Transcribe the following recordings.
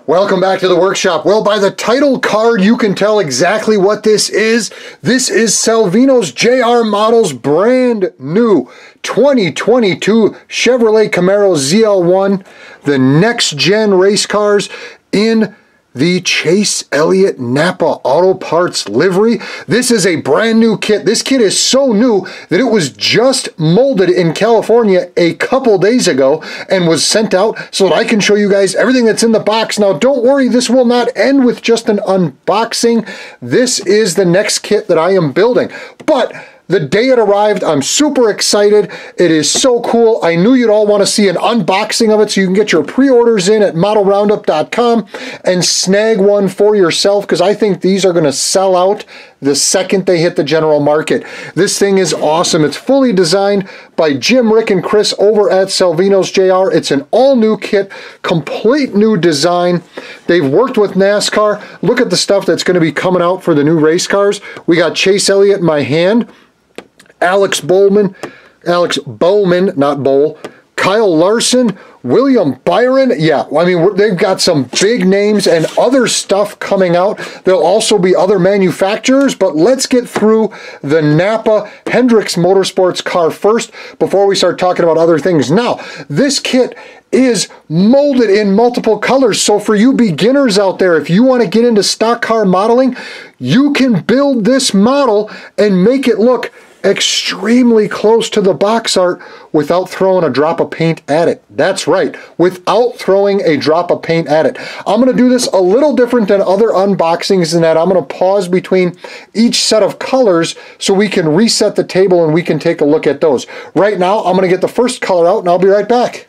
Welcome back to the workshop. Well, by the title card, you can tell exactly what this is. This is Salvino's JR Models brand new 2022 Chevrolet Camaro ZL1, the next gen race cars in the Chase Elliott Napa Auto Parts livery. This is a brand new kit. This kit is so new that it was just molded in California a couple days ago and was sent out so that I can show you guys everything that's in the box. Now, don't worry, this will not end with just an unboxing. This is the next kit that I am building. But the day it arrived, I'm super excited. It is so cool. I knew you'd all want to see an unboxing of it, so you can get your pre-orders in at modelroundup.com and snag one for yourself, because I think these are going to sell out the second they hit the general market. This thing is awesome. It's fully designed by Jim, Rick, and Chris over at Salvino's JR. It's an all-new kit, complete new design. They've worked with NASCAR. Look at the stuff that's going to be coming out for the new race cars. We got Chase Elliott in my hand, Alex Bowman, not Bowl, Kyle Larson, William Byron. Yeah, I mean, they've got some big names and other stuff coming out. There'll also be other manufacturers, but let's get through the Napa Hendrick Motorsports car first before we start talking about other things. Now, this kit is molded in multiple colors, so for you beginners out there, if you want to get into stock car modeling, you can build this model and make it look extremely close to the box art without throwing a drop of paint at it. That's right, without throwing a drop of paint at it. I'm going to do this a little different than other unboxings in that I'm going to pause between each set of colors so we can reset the table and we can take a look at those. Right now, I'm going to get the first color out and I'll be right back.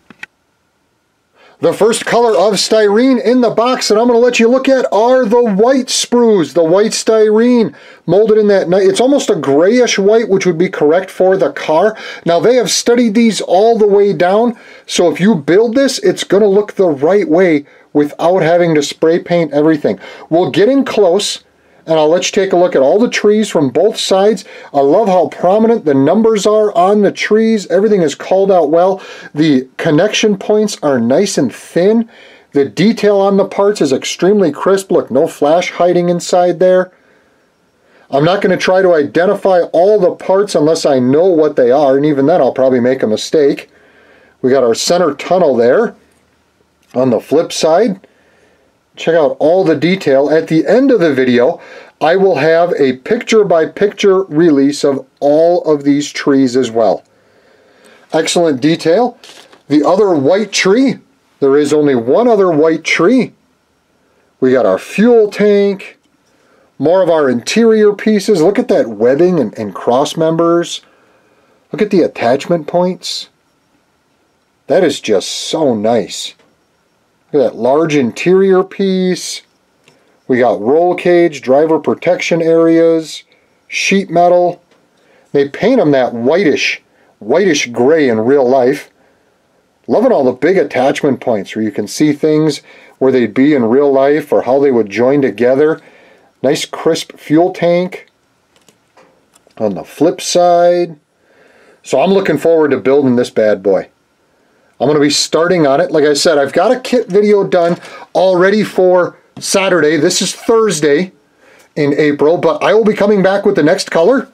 The first color of styrene in the box that I'm going to let you look at are the white sprues, the white styrene, molded in that night. It's almost a grayish white, which would be correct for the car. Now, they have studied these all the way down, so if you build this, it's going to look the right way without having to spray paint everything. We'll get in close, and I'll let you take a look at all the trees from both sides. I love how prominent the numbers are on the trees. Everything is called out well. The connection points are nice and thin. The detail on the parts is extremely crisp. Look, no flash hiding inside there. I'm not going to try to identify all the parts unless I know what they are, and even then I'll probably make a mistake. We got our center tunnel there. On the flip side, check out all the detail. At the end of the video, I will have a picture-by-picture release of all of these trees as well. Excellent detail. The other white tree, there is only one other white tree. We got our fuel tank, more of our interior pieces. Look at that webbing and cross members. Look at the attachment points. That is just so nice. Look at that large interior piece. We got roll cage, driver protection areas, sheet metal. They paint them that whitish gray in real life. Loving all the big attachment points where you can see things where they'd be in real life or how they would join together. Nice crisp fuel tank on the flip side. So I'm looking forward to building this bad boy. I'm going to be starting on it. Like I said, I've got a kit video done already for Saturday. This is Thursday in April, but I will be coming back with the next color.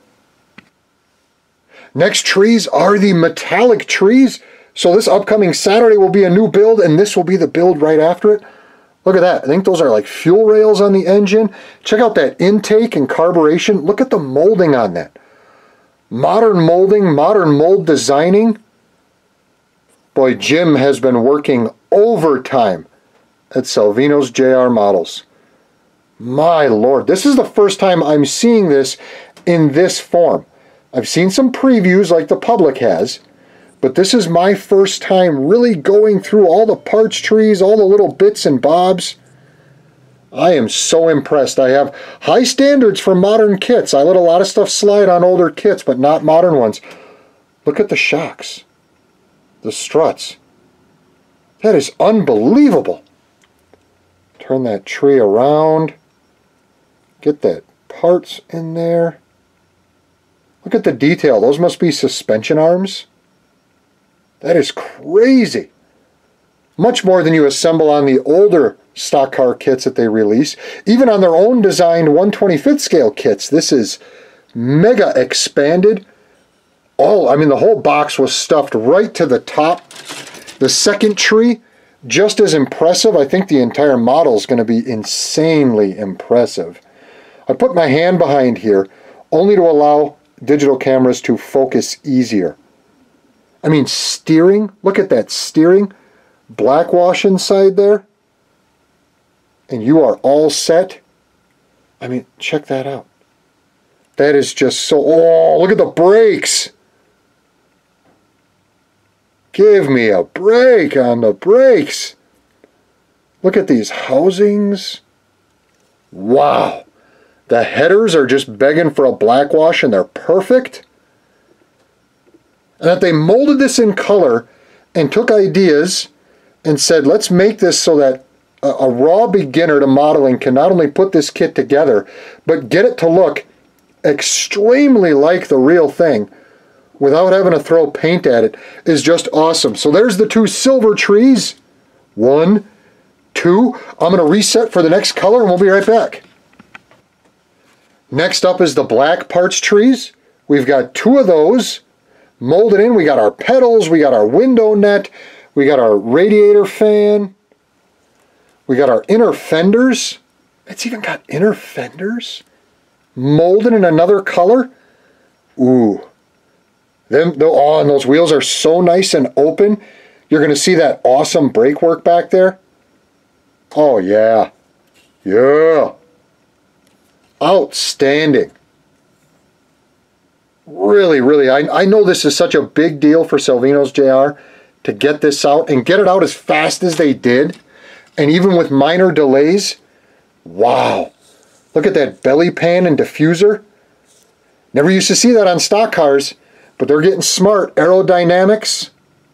Next trees are the metallic trees. So this upcoming Saturday will be a new build, and this will be the build right after it. Look at that. I think those are like fuel rails on the engine. Check out that intake and carburation. Look at the molding on that. Modern molding, modern mold designing. Boy, Jim has been working overtime at Salvino's JR Models. My Lord, this is the first time I'm seeing this in this form. I've seen some previews like the public has, but this is my first time really going through all the parts trees, all the little bits and bobs. I am so impressed. I have high standards for modern kits. I let a lot of stuff slide on older kits, but not modern ones. Look at the shocks. The struts. That is unbelievable. Turn that tree around. Get that parts in there. Look at the detail. Those must be suspension arms. That is crazy. Much more than you assemble on the older stock car kits that they release. Even on their own designed 1/25th scale kits, this is mega expanded. I mean, the whole box was stuffed right to the top. The second tree, just as impressive. I think the entire model is going to be insanely impressive. I put my hand behind here only to allow digital cameras to focus easier. I mean, steering, look at that steering, black wash inside there, and you are all set. I mean, check that out. That is just so, oh, look at the brakes. Give me a break on the brakes. Look at these housings. Wow. The headers are just begging for a black wash and they're perfect. And that they molded this in color and took ideas and said, let's make this so that a raw beginner to modeling can not only put this kit together, but get it to look extremely like the real thing without having to throw paint at it, is just awesome. So there's the two silver trees. 1, 2. I'm going to reset for the next color and we'll be right back. Next up is the black parts trees. We've got 2 of those molded in. We got our pedals, we got our window net, we got our radiator fan, we got our inner fenders. It's even got inner fenders molded in another color. Ooh. And those wheels are so nice and open. You're going to see that awesome brake work back there. Oh yeah. Yeah. Outstanding. Really, really, I know this is such a big deal for Salvino's JR to get this out and get it out as fast as they did. And even with minor delays, wow. Look at that belly pan and diffuser. Never used to see that on stock cars, but they're getting smart. Aerodynamics.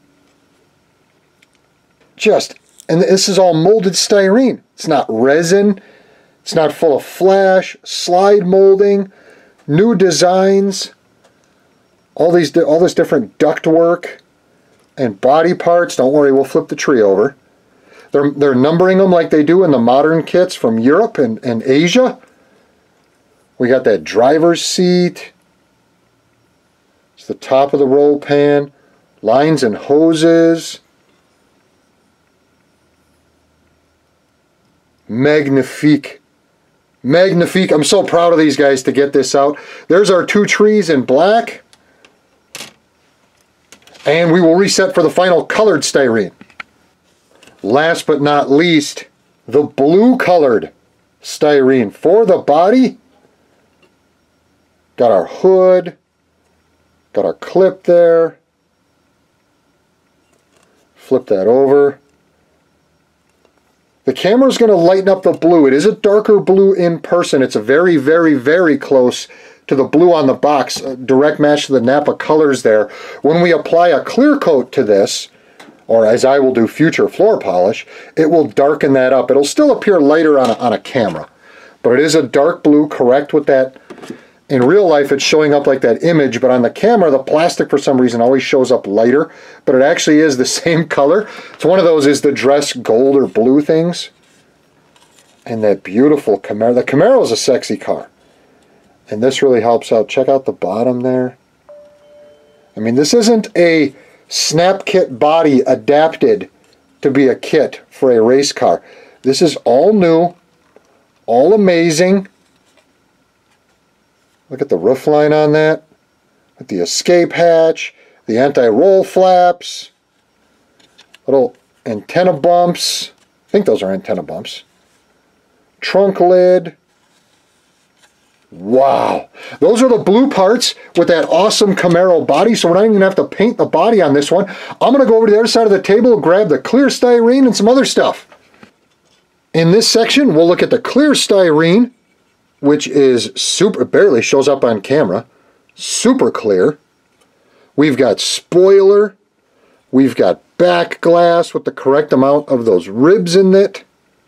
And this is all molded styrene. It's not resin. It's not full of flash, slide molding, new designs. All this different duct work and body parts. Don't worry, we'll flip the tree over. They're numbering them like they do in the modern kits from Europe and Asia. We got that driver's seat. It's the top of the roll pan. Lines and hoses. Magnifique. Magnifique. I'm so proud of these guys to get this out. There's our 2 trees in black. And we will reset for the final colored styrene. Last but not least, the blue colored styrene for the body. Got our hood. Got our clip there. Flip that over. The camera is going to lighten up the blue. It is a darker blue in person. It's a very, very, very close to the blue on the box, a direct match to the Napa colors there. When we apply a clear coat to this, or as I will do future floor polish, it will darken that up. It'll still appear lighter on a camera, but it is a dark blue, correct with that. In real life, it's showing up like that image, but on the camera, the plastic for some reason always shows up lighter, but it actually is the same color. It's one of those is the dress gold or blue things. And that beautiful Camaro. The Camaro is a sexy car. And this really helps out. Check out the bottom there. I mean, this isn't a snap kit body adapted to be a kit for a race car. This is all new, all amazing. Look at the roof line on that. With the escape hatch, the anti-roll flaps, little antenna bumps. I think those are antenna bumps. Trunk lid. Wow. Those are the blue parts with that awesome Camaro body, so we're not even going to have to paint the body on this one. I'm going to go over to the other side of the table and grab the clear styrene and some other stuff. In this section, we'll look at the clear styrene, which is super, barely shows up on camera, super clear. We've got spoiler. We've got back glass with the correct amount of those ribs in it.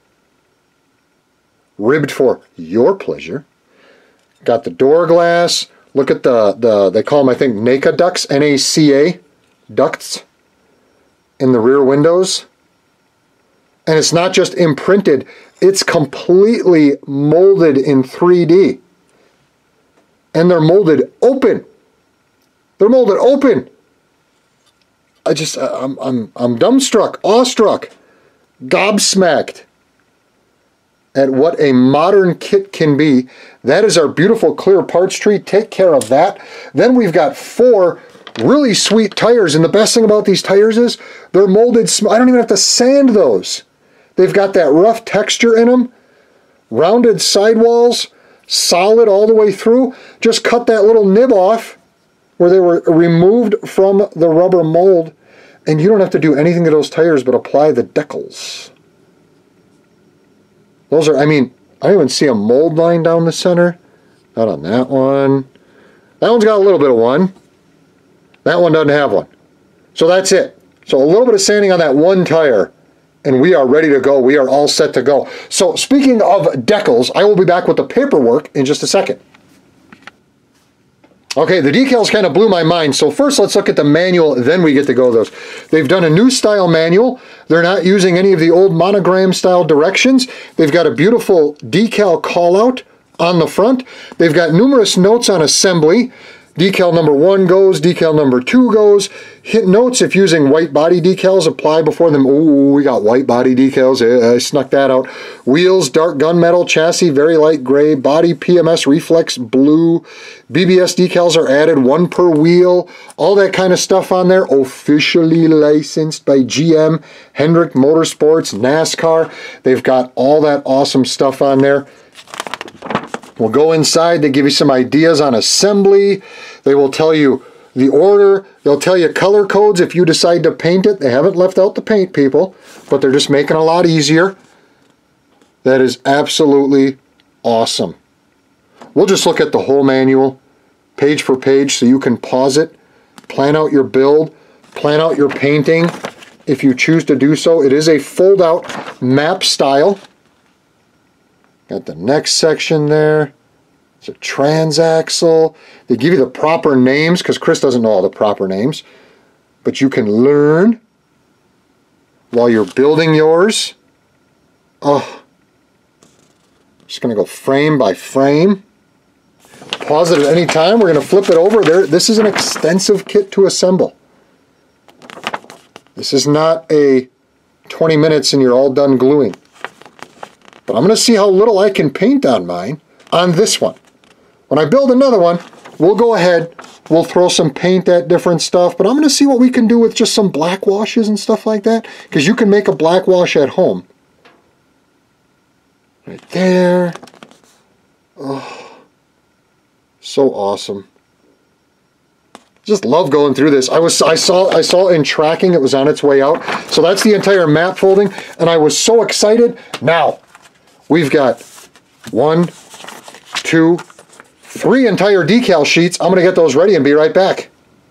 Ribbed for your pleasure. Got the door glass. Look at they call them, I think, NACA ducts, N-A-C-A ducts in the rear windows. And it's not just imprinted, it's completely molded in 3D. And they're molded open. They're molded open. I'm dumbstruck, awestruck, gobsmacked at what a modern kit can be. That is our beautiful clear parts tree. Take care of that. Then we've got 4 really sweet tires, and the best thing about these tires is they're molded. I don't even have to sand those. They've got that rough texture in them, rounded sidewalls, solid all the way through. Just cut that little nib off where they were removed from the rubber mold, and you don't have to do anything to those tires but apply the decals. Those are, I mean, I don't even see a mold line down the center. Not on that one. That one's got a little bit of one. That one doesn't have one. So that's it. So a little bit of sanding on that one tire, and we are ready to go. We are all set to go. So speaking of decals, I will be back with the paperwork in just a second. Okay, the decals kind of blew my mind. So first let's look at the manual, then we get to go those. They've done a new style manual. They're not using any of the old monogram style directions. They've got a beautiful decal call out on the front. They've got numerous notes on assembly. Decal number 1 goes, decal number 2 goes. Hit notes if using white body decals, apply before them. Ooh, we got white body decals. I snuck that out. Wheels, dark gunmetal, chassis, very light gray. Body, PMS, reflex, blue. BBS decals are added, 1 per wheel. All that kind of stuff on there. Officially licensed by GM, Hendrick Motorsports, NASCAR. They've got all that awesome stuff on there. We'll go inside. They give you some ideas on assembly. They will tell you the order. They'll tell you color codes if you decide to paint it. They haven't left out the paint, people, but they're just making it a lot easier. That is absolutely awesome. We'll just look at the whole manual, page for page, so you can pause it, plan out your build, plan out your painting if you choose to do so. It is a fold-out map style. Got the next section there. It's a transaxle. They give you the proper names because Chris doesn't know all the proper names. But you can learn while you're building yours. Oh, just going to go frame by frame. Pause it at any time. We're going to flip it over. This is an extensive kit to assemble. This is not a 20 minutes and you're all done gluing. But I'm going to see how little I can paint on mine on this one. When I build another one, we'll go ahead, we'll throw some paint at different stuff, but I'm going to see what we can do with just some black washes and stuff like that, because you can make a black wash at home. Right there. Oh, so awesome. Just love going through this. I saw in tracking it was on its way out. So that's the entire map folding, and I was so excited. Now, we've got 1, 2, 3 entire decal sheets. I'm going to get those ready and be right back.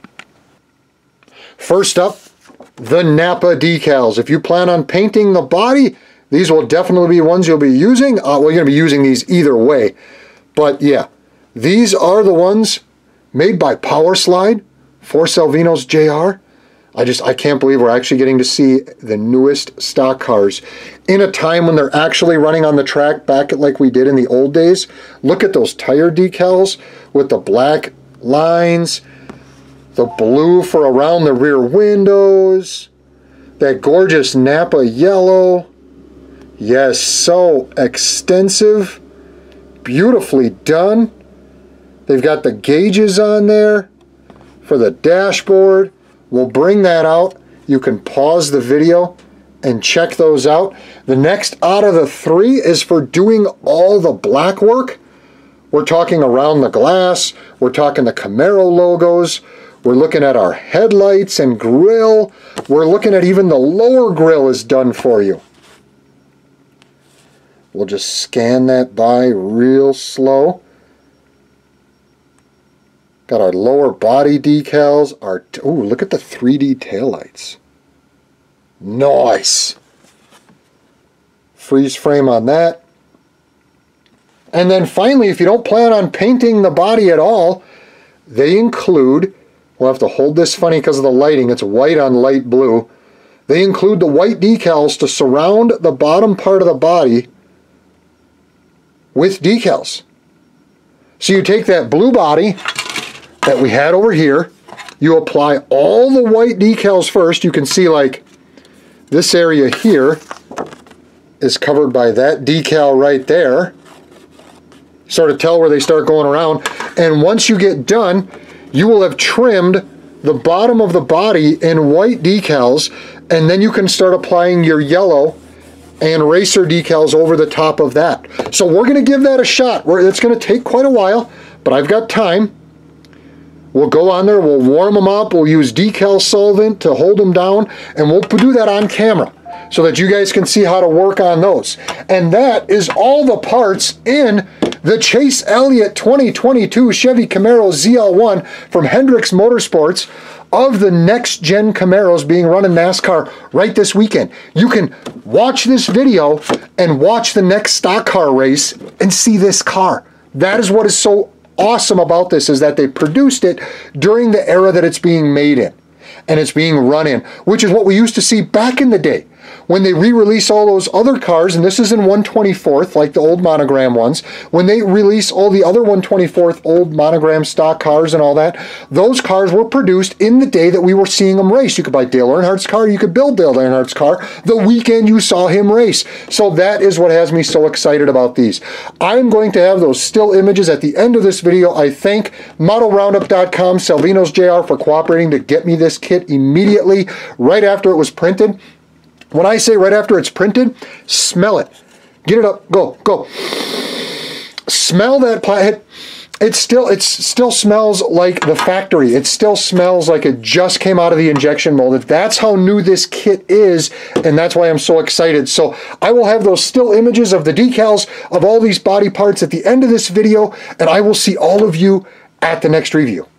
First up, the Napa decals. If you plan on painting the body, these will definitely be ones you'll be using. Well, you're going to be using these either way. But yeah, these are the ones made by Power Slide for Salvino's JR. I can't believe we're actually getting to see the newest stock cars in a time when they're actually running on the track back like we did in the old days. Look at those tire decals with the black lines, the blue for around the rear windows, that gorgeous Napa yellow. Yes, so extensive, beautifully done. They've got the gauges on there for the dashboard. We'll bring that out. You can pause the video and check those out. The next out of the 3 is for doing all the black work. We're talking around the glass. We're talking the Camaro logos. We're looking at our headlights and grille. We're looking at even the lower grille is done for you. We'll just scan that by real slow. Got our lower body decals. Ooh, look at the 3D taillights. Nice. Freeze frame on that. And then finally, if you don't plan on painting the body at all, they include, we'll have to hold this funny because of the lighting, it's white on light blue. they include the white decals to surround the bottom part of the body with decals. So you take that blue body that we had over here, you apply all the white decals first. You can see like this area here is covered by that decal right there. Sort of tell where they start going around. And once you get done, you will have trimmed the bottom of the body in white decals, and then you can start applying your yellow and racer decals over the top of that. So we're going to give that a shot. It's going to take quite a while, but I've got time. We'll go on there, we'll warm them up, we'll use decal solvent to hold them down, and we'll do that on camera so that you guys can see how to work on those. And that is all the parts in the Chase Elliott 2022 Chevy Camaro ZL1 from Hendrick Motorsports of the next-gen Camaros being run in NASCAR right this weekend. You can watch this video and watch the next stock car race and see this car. That is what is so awesome about this, is that they produced it during the era that it's being made in and it's being run in, which is what we used to see back in the day when they re-release all those other cars, and this is in 1/24th, like the old monogram ones. When they release all the other 1/24th old monogram stock cars and all that, those cars were produced in the day that we were seeing them race. You could buy Dale Earnhardt's car, you could build Dale Earnhardt's car the weekend you saw him race. So that is what has me so excited about these. I'm going to have those still images at the end of this video. I thank ModelRoundup.com, Salvino's JR, for cooperating to get me this kit immediately right after it was printed. When I say right after it's printed, smell it. Get it up. Go, go. Smell that plastic. It still smells like the factory. It still smells like it just came out of the injection molded. That's how new this kit is, and that's why I'm so excited. So I will have those still images of the decals of all these body parts at the end of this video, and I will see all of you at the next review.